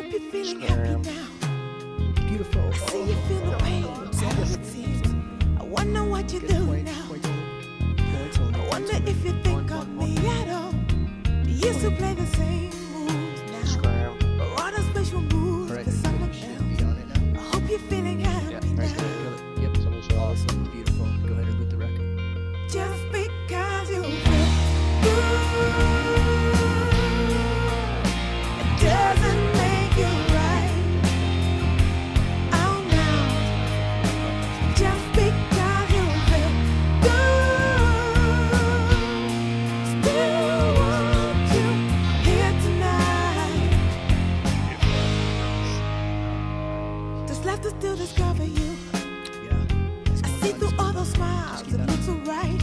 hope you're feeling happy now. Beautiful. I see you feel the pain, all of it seems. I wonder what you do now. I wonder if you think of me at all. You used to play the same moves now. Or all the special moves for someone else. I hope you're feeling happy now. Yep, awesome, beautiful. Go ahead and boot the record. Just because you feel good, it doesn't make you right. Oh no. Just because you feel good, still want you here tonight. Just left to still discover you. Yeah. I see through all those smiles, it looks so right.